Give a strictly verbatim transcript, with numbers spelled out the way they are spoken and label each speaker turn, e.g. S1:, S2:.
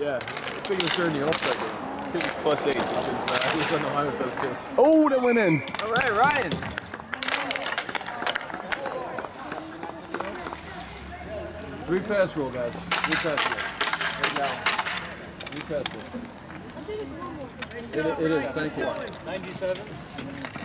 S1: Yeah. Big of the the All-Star game. I think it's plus eight. I think it's on the line with those two.
S2: Oh, that went in.
S1: All right, Ryan. Three pass rule, guys. Three pass rule. Right now. Three pass rule. It, it is. Thank you.
S3: ninety-seven.